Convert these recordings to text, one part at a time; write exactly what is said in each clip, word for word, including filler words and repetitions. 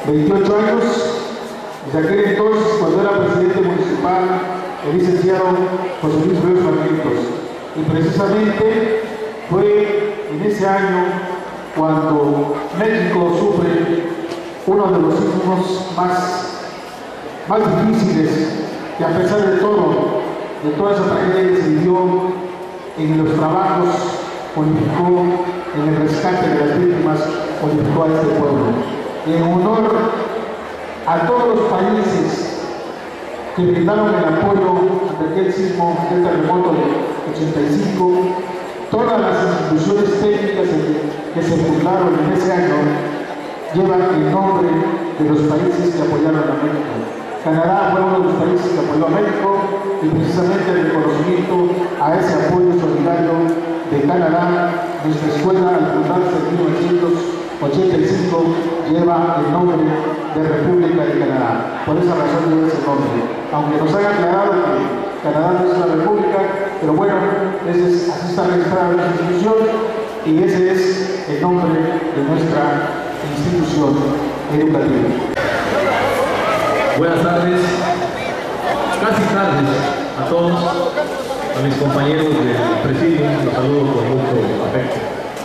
veintiocho años, desde aquel entonces, cuando era presidente municipal, el licenciado José Luis Ríos Marquitos. Y precisamente fue en ese año cuando México sufre uno de los sismos más, más difíciles, que a pesar de todo, de toda esa tragedia que se vivió en los trabajos, unificó en el rescate de las víctimas, unificó a este pueblo. Y en honor a todos los países que brindaron el apoyo ante aquel sismo, aquel terremoto de ochenta y cinco, todas las instituciones técnicas que se fundaron en ese año llevan el nombre de los países que apoyaron a México. Canadá fue uno de los países que apoyó a México y precisamente el reconocimiento a ese apoyo solidario de Canadá, nuestra escuela al fundarse en mil novecientos ochenta y cinco lleva el nombre de República de Canadá. Por esa razón lleva ese nombre. Aunque nos haya aclarado que Canadá no es una república, pero bueno, ese es, así está registrada la institución y ese es el nombre de nuestra institución educativa. Buenas tardes, casi tardes a todos, a mis compañeros del presidio, los saludo con mucho afecto.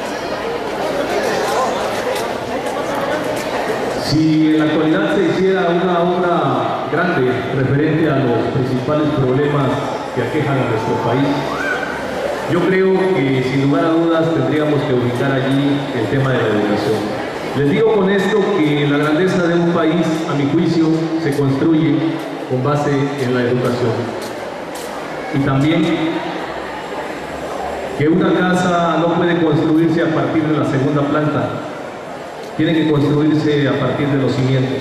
Si en la actualidad se hiciera una obra grande referente a los principales problemas que aquejan a nuestro país, yo creo que sin lugar a dudas tendríamos que ubicar allí el tema de la educación. Les digo con esto que la grandeza de un país, a mi juicio, se construye con base en la educación. Y también que una casa no puede construirse a partir de la segunda planta, tiene que construirse a partir de los cimientos.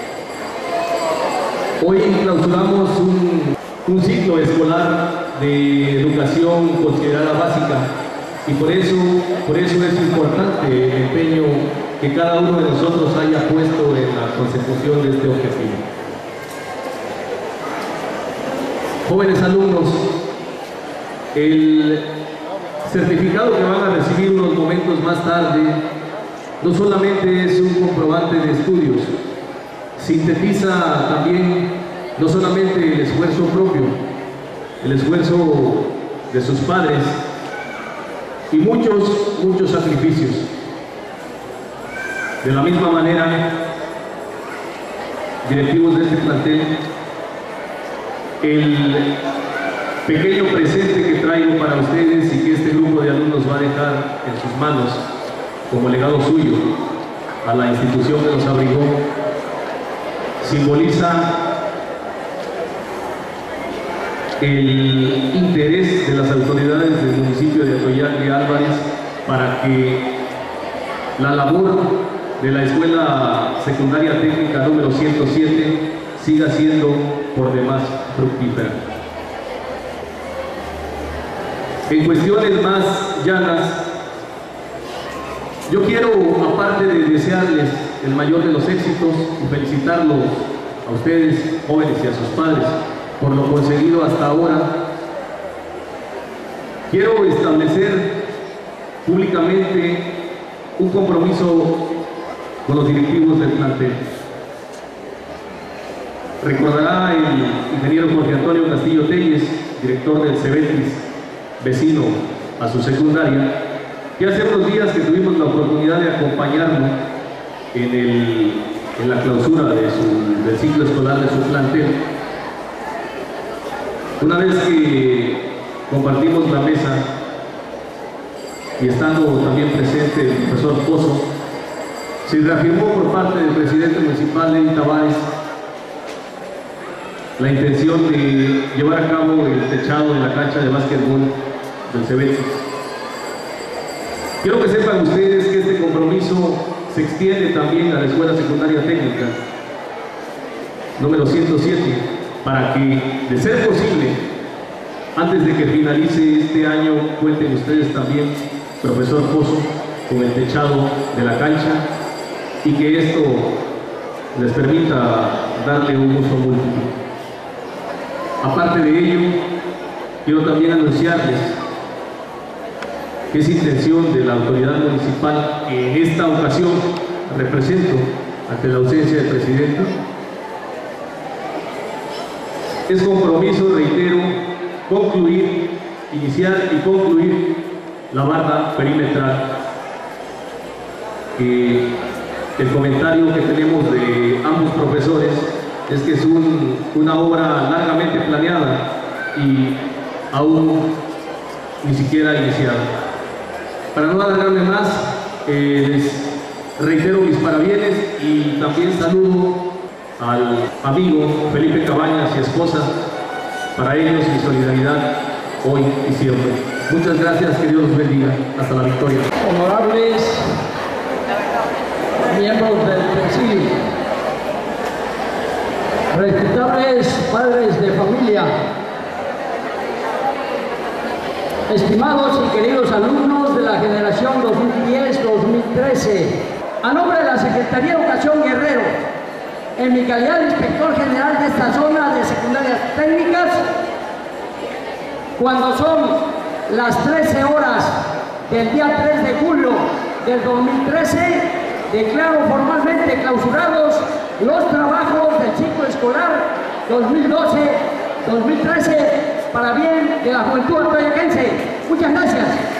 Hoy clausuramos un, un ciclo escolar de educación considerada básica y por eso, por eso es importante el empeño que cada uno de nosotros haya puesto en la consecución de este objetivo. Jóvenes alumnos, el certificado que van a recibir unos momentos más tarde no solamente es un comprobante de estudios, sintetiza también no solamente el esfuerzo propio, el esfuerzo de sus padres y muchos, muchos sacrificios. De la misma manera, directivos de este plantel, el pequeño presente que traigo para ustedes y que este grupo de alumnos va a dejar en sus manos como legado suyo a la institución que nos abrigó, simboliza el interés de las autoridades del municipio de Atoyac y Álvarez para que la labor de la Escuela Secundaria Técnica número ciento siete siga siendo por demás fructífera. En cuestiones más llanas, yo quiero, aparte de desearles el mayor de los éxitos y felicitarlos a ustedes, jóvenes, y a sus padres por lo conseguido hasta ahora, quiero establecer públicamente un compromiso con los directivos del plantel. Recordará el ingeniero Jorge Antonio Castillo Telles, director del Cebetis, vecino a su secundaria, que hace unos días que tuvimos la oportunidad de acompañarlo en, el, en la clausura de su, del ciclo escolar de su plantel. Una vez que compartimos la mesa y estando también presente el profesor Pozo, se reafirmó por parte del presidente municipal, Lenny Tavares, la intención de llevar a cabo el techado de la cancha de básquetbol del Cebetis. Quiero que sepan ustedes que este compromiso se extiende también a la Escuela Secundaria Técnica número ciento siete, para que, de ser posible, antes de que finalice este año, cuenten ustedes también, profesor Pozo, con el techado de la cancha y que esto les permita darle un uso múltiple. Aparte de ello, quiero también anunciarles que es intención de la autoridad municipal que en esta ocasión represento, ante la ausencia del presidente. Es compromiso, reitero, concluir, iniciar y concluir la barra perimetral. Eh, el comentario que tenemos de ambos profesores es que es un, una obra largamente planeada y aún ni siquiera iniciada. Para no alargarme más, eh, les reitero mis parabienes y también saludo al amigo Felipe Cabañas y esposa. Para ellos mi solidaridad hoy y siempre. Muchas gracias, que Dios los bendiga. Hasta la victoria. Honorables miembros del presidio, respetables padres de familia, estimados y queridos alumnos de la generación dos mil diez dos mil trece, a nombre de la Secretaría de Educación Guerrero, en mi calidad de inspector general de esta zona de secundarias técnicas, cuando son las trece horas del día tres de julio del dos mil trece, declaro formalmente clausurados los trabajos del ciclo escolar dos mil doce dos mil trece para bien de la juventud atoyaquense. Muchas gracias.